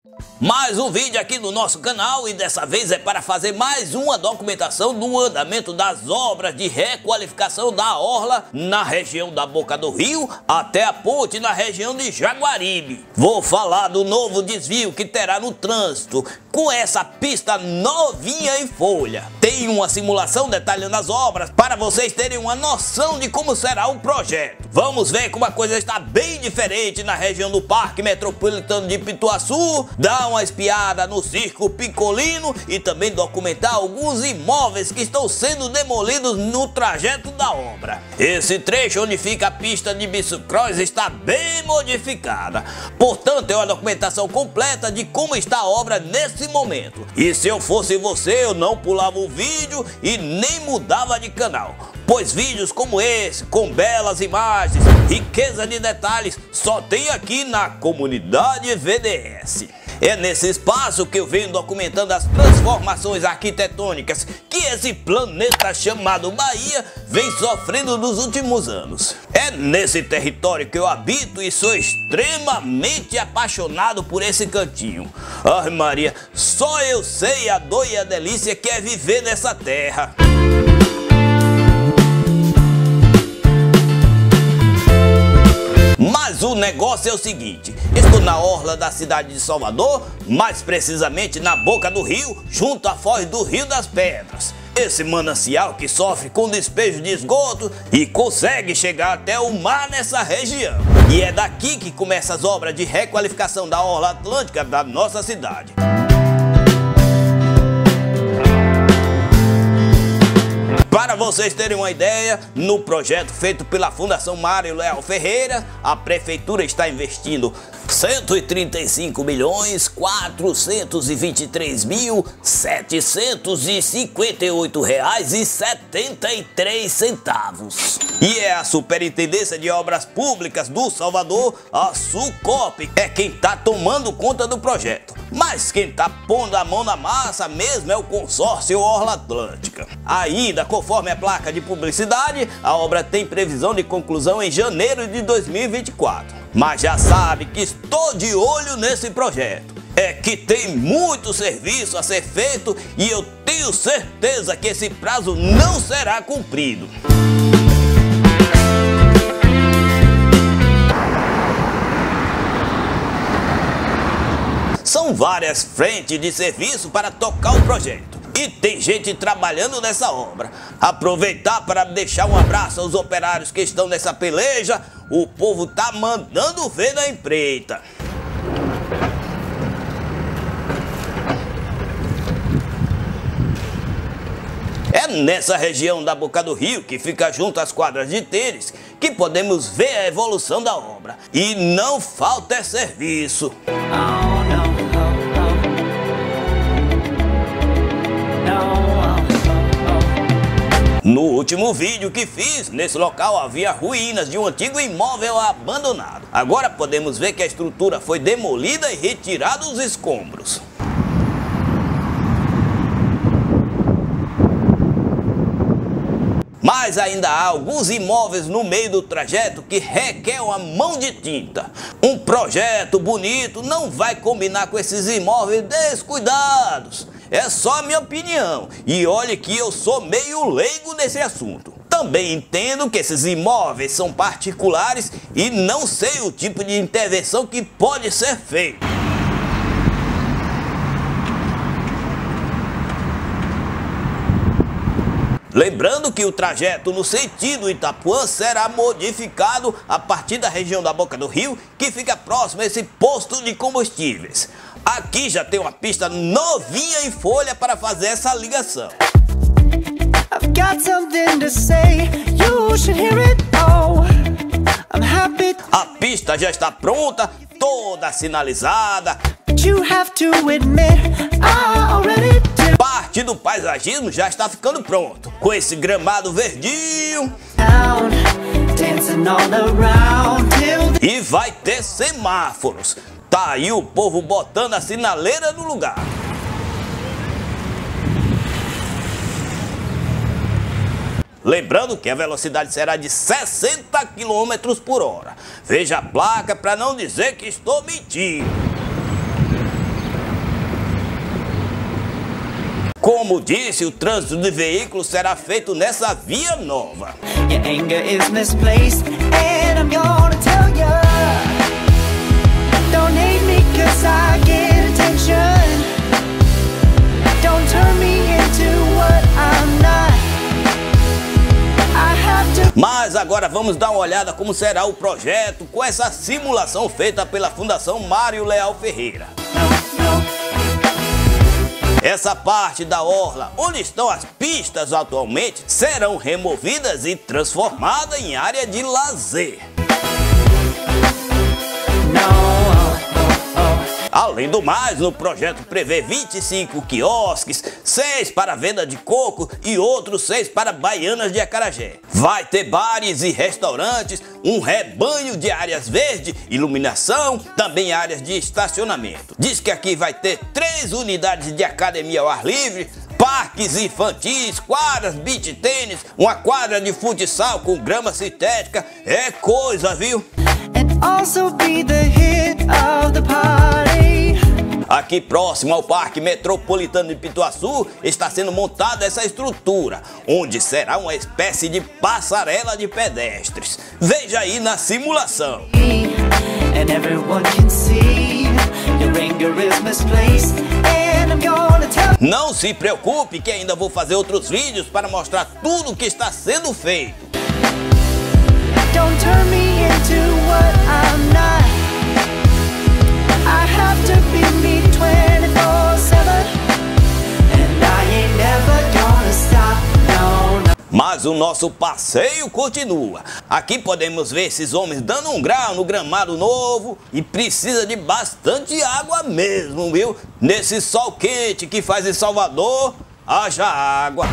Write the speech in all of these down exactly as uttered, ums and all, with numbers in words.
Mais um vídeo aqui no nosso canal e dessa vez é para fazer mais uma documentação do andamento das obras de requalificação da orla na região da Boca do Rio até a ponte na região de Jaguaribe. Vou falar do novo desvio que terá no trânsito com essa pista novinha em folha. Tem uma simulação detalhando as obras para vocês terem uma noção de como será o projeto. Vamos ver como a coisa está bem diferente na região do Parque Metropolitano de Pituaçu, dar uma espiada no Circo Picolino e também documentar alguns imóveis que estão sendo demolidos no trajeto da obra. Esse trecho onde fica a pista de bicicross está bem modificada, portanto é uma documentação completa de como está a obra nesse momento. E se eu fosse você, eu não pulava o vídeo e nem mudava de canal, pois vídeos como esse, com belas imagens, riqueza de detalhes, só tem aqui na Comunidade V D S. É nesse espaço que eu venho documentando as transformações arquitetônicas que esse planeta chamado Bahia vem sofrendo nos últimos anos. É nesse território que eu habito e sou extremamente apaixonado por esse cantinho. Ai Maria, só eu sei a dor e a delícia que é viver nessa terra. Mas o negócio é o seguinte, estou na orla da cidade de Salvador, mais precisamente na Boca do Rio, junto à foz do Rio das Pedras. Esse manancial que sofre com despejo de esgoto e consegue chegar até o mar nessa região. E é daqui que começam as obras de requalificação da orla atlântica da nossa cidade. Para vocês terem uma ideia, no projeto feito pela Fundação Mário Leal Ferreira, a Prefeitura está investindo cento e trinta e cinco milhões quatrocentos e vinte e três mil setecentos e cinquenta e oito reais e setenta e três centavos. E é a Superintendência de Obras Públicas do Salvador, a SUCOP, é quem está tomando conta do projeto. Mas quem está pondo a mão na massa mesmo é o consórcio Orla Atlântica. Ainda, conforme a placa de publicidade, a obra tem previsão de conclusão em janeiro de dois mil e vinte e quatro. Mas já sabe que estou de olho nesse projeto. É que tem muito serviço a ser feito e eu tenho certeza que esse prazo não será cumprido. São várias frentes de serviço para tocar o projeto. E tem gente trabalhando nessa obra. Aproveitar para deixar um abraço aos operários que estão nessa peleja. O povo tá mandando ver na empreita. É nessa região da Boca do Rio, que fica junto às quadras de tênis, que podemos ver a evolução da obra. E não falta é serviço. No último vídeo que fiz, nesse local havia ruínas de um antigo imóvel abandonado. Agora podemos ver que a estrutura foi demolida e retirados os escombros. Mas ainda há alguns imóveis no meio do trajeto que requer uma mão de tinta. Um projeto bonito não vai combinar com esses imóveis descuidados. É só a minha opinião. E olhe que eu sou meio leigo nesse assunto. Também entendo que esses imóveis são particulares e não sei o tipo de intervenção que pode ser feita. Lembrando que o trajeto no sentido Itapuã será modificado a partir da região da Boca do Rio, que fica próximo a esse posto de combustíveis. Aqui já tem uma pista novinha em folha para fazer essa ligação. A pista já está pronta, toda sinalizada. Parte do paisagismo já está ficando pronto, com esse gramado verdinho. E vai ter semáforos. Tá aí o povo botando a sinaleira no lugar. Lembrando que a velocidade será de sessenta quilômetros por hora. Veja a placa para não dizer que estou mentindo. Como disse, o trânsito de veículos será feito nessa via nova. Your anger is misplaced, and I'm gonna tell ya. Don't hate me 'cause I get attention. Don't turn me into what I'm not. I have to. Mas agora vamos dar uma olhada como será o projeto com essa simulação feita pela Fundação Mário Leal Ferreira. Essa parte da orla, onde estão as pistas atualmente, serão removidas e transformadas em área de lazer. Além do mais, no projeto prevê vinte e cinco quiosques, seis para venda de coco e outros seis para baianas de acarajé. Vai ter bares e restaurantes, um rebanho de áreas verdes, iluminação, também áreas de estacionamento. Diz que aqui vai ter três unidades de academia ao ar livre, parques infantis, quadras, beach tênis, uma quadra de futsal com grama sintética. É coisa, viu? And also be the hit of the party. Aqui próximo ao Parque Metropolitano de Pituaçu está sendo montada essa estrutura, onde será uma espécie de passarela de pedestres. Veja aí na simulação. And everyone can see your anger is misplaced, and I'm gonna tell. Não se preocupe que ainda vou fazer outros vídeos para mostrar tudo o que está sendo feito. Don't turn me into what I'm not. I have to be me twenty-four seven, and I ain't never gonna stop, no, no. Mas o nosso passeio continua. Aqui podemos ver esses homens dando um grau no gramado novo e precisa de bastante água mesmo, viu? Nesse sol quente que faz em Salvador, haja água.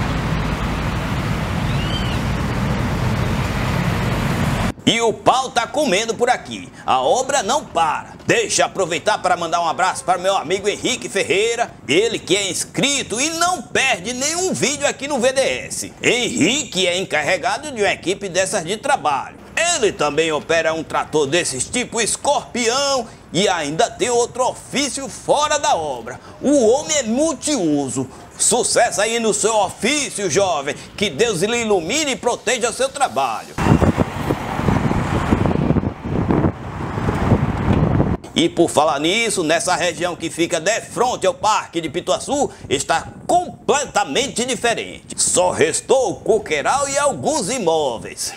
E o pau tá comendo por aqui, a obra não para. Deixa eu aproveitar para mandar um abraço para meu amigo Henrique Ferreira, ele que é inscrito e não perde nenhum vídeo aqui no V D S. Henrique é encarregado de uma equipe dessas de trabalho. Ele também opera um trator desses tipo escorpião e ainda tem outro ofício fora da obra. O homem é multiuso. Sucesso aí no seu ofício, jovem. Que Deus lhe ilumine e proteja o seu trabalho. E por falar nisso, nessa região que fica de frente ao Parque de Pituaçu, está completamente diferente. Só restou o coqueiral e alguns imóveis.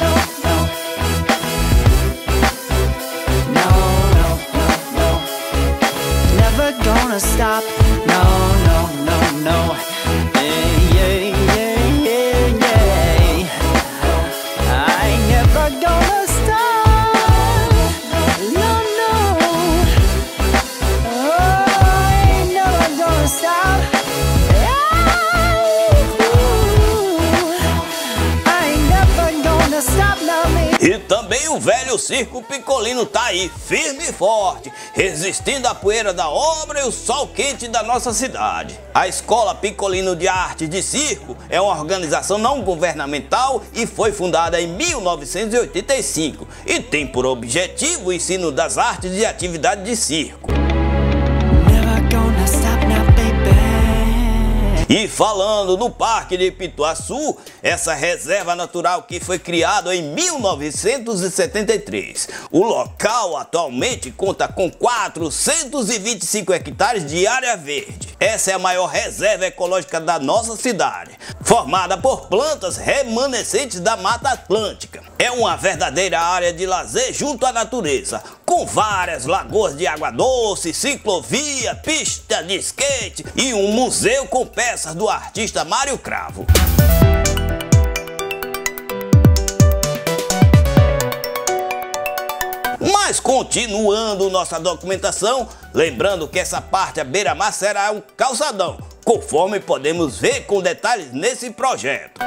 No, no, no, no. Never gonna stop. No, no, no, no. Yeah, yeah, yeah, yeah, yeah. I ain't never gonna stop. No, no. Oh, I ain't never gonna stop. I ain't never gonna stop, no, me. E também o velho circo Picolino tá aí, firme e forte, resistindo à poeira da obra e o sol quente da nossa cidade. A Escola Picolino de Arte de Circo é uma organização não governamental e foi fundada em mil novecentos e oitenta e cinco e tem por objetivo o ensino das artes e atividades de circo. Never gonna stop now, baby. E falando no Parque de Pituaçu, essa reserva natural que foi criada em mil novecentos e setenta e três. O local atualmente conta com quatrocentos e vinte e cinco hectares de área verde. Essa é a maior reserva ecológica da nossa cidade, formada por plantas remanescentes da Mata Atlântica. É uma verdadeira área de lazer junto à natureza, com várias lagoas de água doce, ciclovia, pista de skate e um museu com peças do artista Mário Cravo. Mas continuando nossa documentação, lembrando que essa parte à beira-mar será um calçadão, conforme podemos ver com detalhes nesse projeto.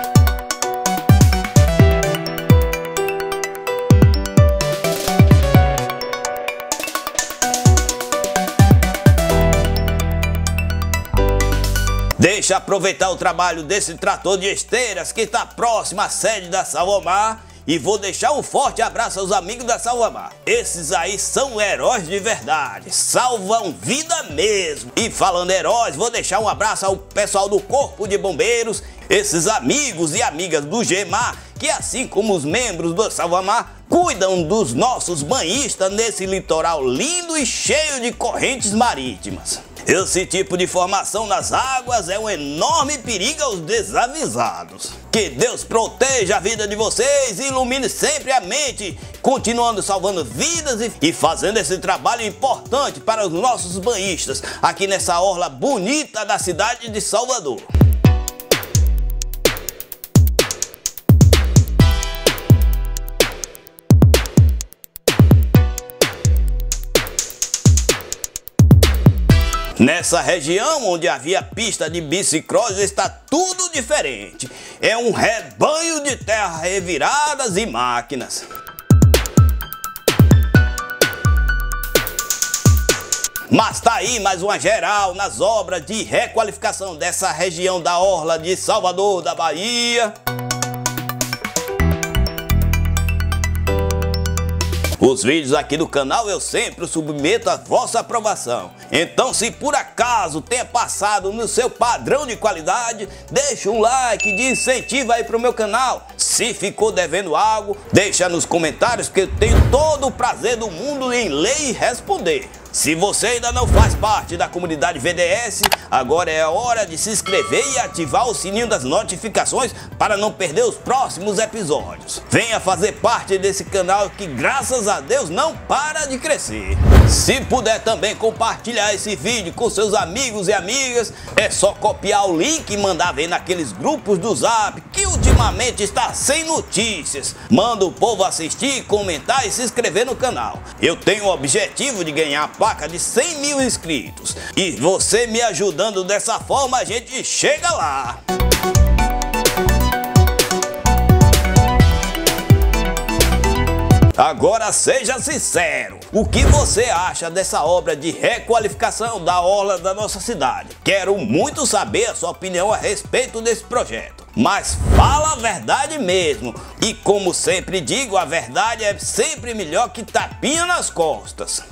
Deixa eu aproveitar o trabalho desse trator de esteiras que está próximo à sede da Salvomar e vou deixar um forte abraço aos amigos da Salvamar. Esses aí são heróis de verdade, salvam vida mesmo. E falando em heróis, vou deixar um abraço ao pessoal do Corpo de Bombeiros, esses amigos e amigas do GEMAR, que assim como os membros do Salvamar, cuidam dos nossos banhistas nesse litoral lindo e cheio de correntes marítimas. Esse tipo de formação nas águas é um enorme perigo aos desavisados. Que Deus proteja a vida de vocês e ilumine sempre a mente, continuando salvando vidas e fazendo esse trabalho importante para os nossos banhistas aqui nessa orla bonita da cidade de Salvador. Nessa região onde havia pista de bicicross está tudo diferente. É um rebanho de terra reviradas e máquinas. Mas tá aí mais uma geral nas obras de requalificação dessa região da orla de Salvador da Bahia. Os vídeos aqui do canal eu sempre submeto à vossa aprovação. Então, se por acaso tenha passado no seu padrão de qualidade, deixa um like de incentivo aí pro meu canal. Se ficou devendo algo, deixa nos comentários que eu tenho todo o prazer do mundo em ler e responder. Se você ainda não faz parte da comunidade V D S, agora é a hora de se inscrever e ativar o sininho das notificações para não perder os próximos episódios. Venha fazer parte desse canal que, graças a Deus, não para de crescer. Se puder também compartilhar esse vídeo com seus amigos e amigas, é só copiar o link e mandar ver naqueles grupos do Zap que ultimamente está sem notícias. Manda o povo assistir, comentar e se inscrever no canal. Eu tenho o objetivo de ganhar a placa de cem mil inscritos. E você me ajudando dessa forma, a gente chega lá. Agora seja sincero, o que você acha dessa obra de requalificação da orla da nossa cidade? Quero muito saber a sua opinião a respeito desse projeto. Mas fala a verdade mesmo. E como sempre digo, a verdade é sempre melhor que tapinha nas costas.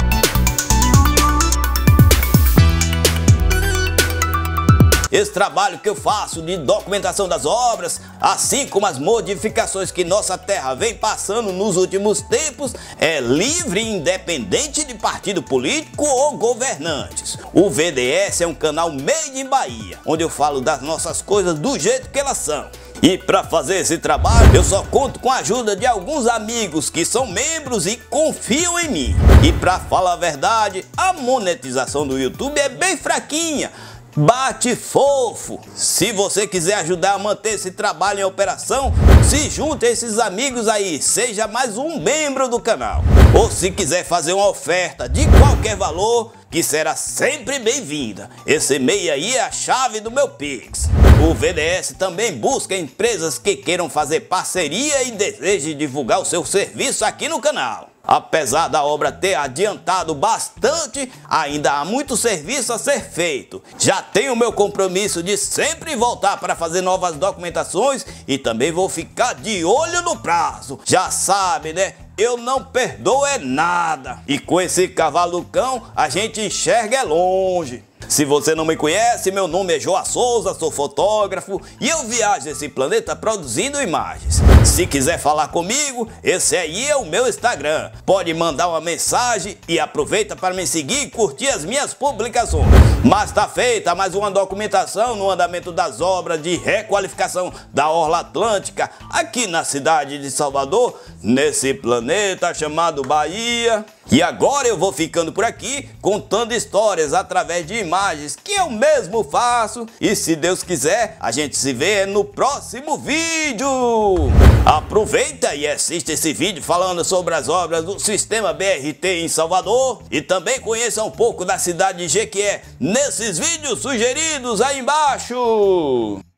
Esse trabalho que eu faço de documentação das obras, assim como as modificações que nossa terra vem passando nos últimos tempos, é livre e independente de partido político ou governantes. O V D S é um canal made in Bahia, onde eu falo das nossas coisas do jeito que elas são. E para fazer esse trabalho, eu só conto com a ajuda de alguns amigos que são membros e confiam em mim. E para falar a verdade, a monetização do YouTube é bem fraquinha. Bate fofo. Se você quiser ajudar a manter esse trabalho em operação, se junte a esses amigos aí, seja mais um membro do canal. Ou se quiser fazer uma oferta de qualquer valor, que será sempre bem-vinda. Esse e-mail aí é a chave do meu Pix. O V D S também busca empresas que queiram fazer parceria e desejem divulgar o seu serviço aqui no canal. Apesar da obra ter adiantado bastante, ainda há muito serviço a ser feito. Já tenho o meu compromisso de sempre voltar para fazer novas documentações e também vou ficar de olho no prazo. Já sabe, né? Eu não perdoo é nada. E com esse cavalo cão, a gente enxerga é longe. Se você não me conhece, meu nome é Joa Souza, sou fotógrafo e eu viajo esse planeta produzindo imagens. Se quiser falar comigo, esse aí é o meu Instagram. Pode mandar uma mensagem e aproveita para me seguir e curtir as minhas publicações. Mas tá feita mais uma documentação no andamento das obras de requalificação da Orla Atlântica aqui na cidade de Salvador, nesse planeta chamado Bahia. E agora eu vou ficando por aqui, contando histórias através de imagens que eu mesmo faço. E se Deus quiser, a gente se vê no próximo vídeo. Aproveita e assiste esse vídeo falando sobre as obras do Sistema B R T em Salvador. E também conheça um pouco da cidade de Jequié nesses vídeos sugeridos aí embaixo.